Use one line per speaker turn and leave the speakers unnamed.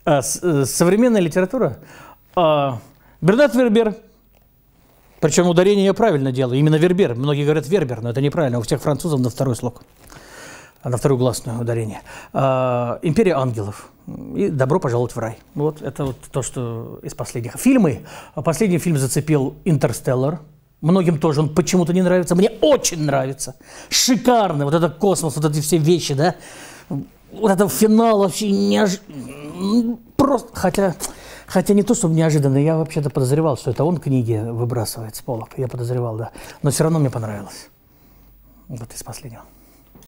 Современная литература. Бернард Вербер. Причем ударение я правильно делаю. Именно Вербер. Многие говорят Вербер, но это неправильно. У всех французов на второй слог. На вторую гласную ударение. «Империя ангелов» и «Добро пожаловать в рай». Вот это вот то, что из последних. Фильмы. Последний фильм зацепил «Интерстеллар». Многим тоже он почему-то не нравится. Мне очень нравится. Шикарно. Вот это космос, вот эти все вещи, да. Вот это финал вообще просто... Хотя не то, чтобы неожиданно. Я вообще-то подозревал, что это он книги выбрасывает с полок. Я подозревал, да. Но все равно мне понравилось. Вот из последнего.